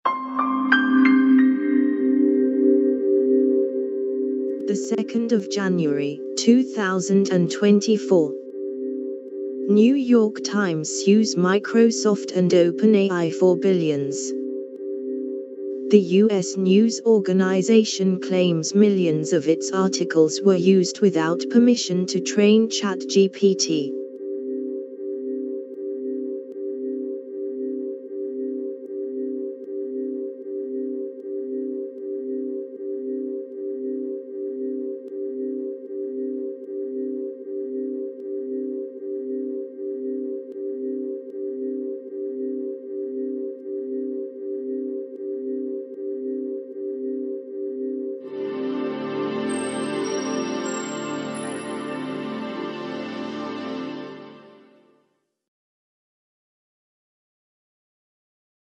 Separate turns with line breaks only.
The 2nd of January, 2024. New York Times sues Microsoft and OpenAI for billions. The U.S. news organization claims millions of its articles were used without permission to train ChatGPT.